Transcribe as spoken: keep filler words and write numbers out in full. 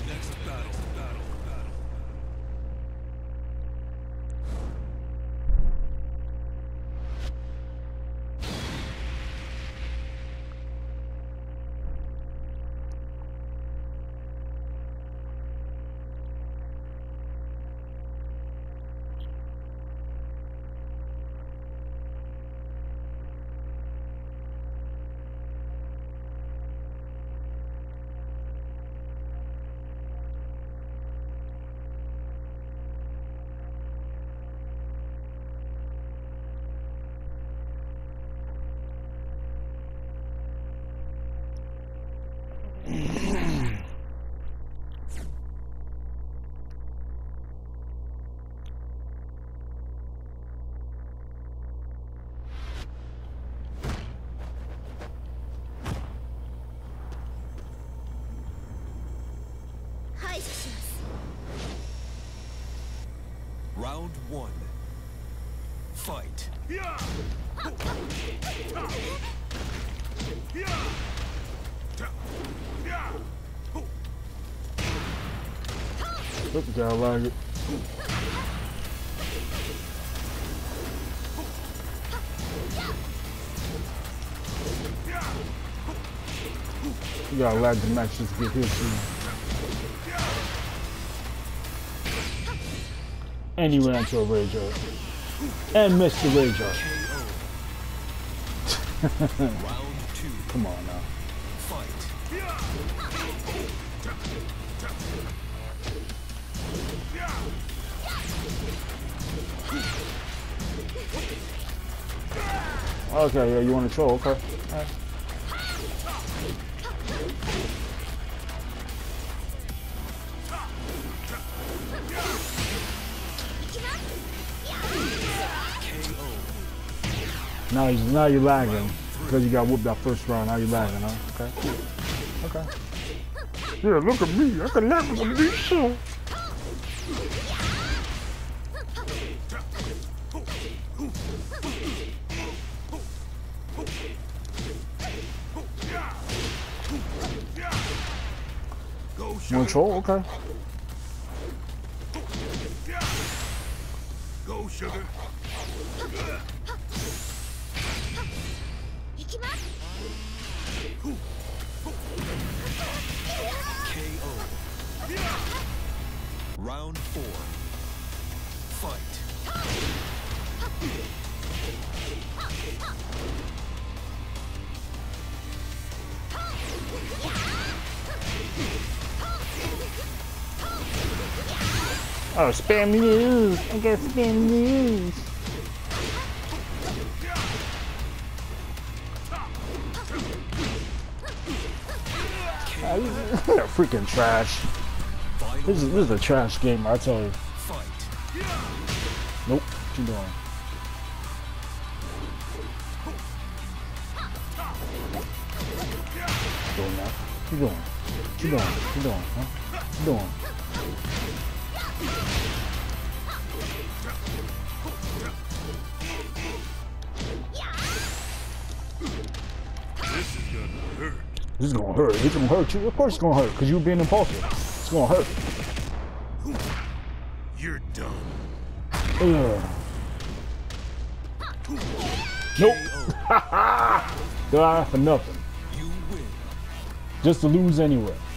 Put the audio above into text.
Next battle, battle, battle. Round one. Fight. Look, I like it. You gotta lag the match just to get his team. And he ran to a Rage Art. And missed the Rage Art. Round two. Come on now. Fight. Okay, yeah, you want to troll? Okay. All right. Now he's now you're lagging because you got whooped that first round. Now you're lagging, huh? Okay. Okay. Yeah, look at me. I can lag with these too. You want to troll? Okay. Go, sugar. K O. Round four. Fight. Oh, spam news! I got spam news! Freaking trash. This is, this is a trash game, I tell you. Nope, what you doing? What you doing now? What you doing? What you doing? What you doing? Huh? What you doing? This is gonna hurt. It's gonna hurt you. Of course it's gonna hurt, because you're being impulsive. It's gonna hurt. You're done. Ugh. Nope. Die for nothing. You win. Just to lose anyway.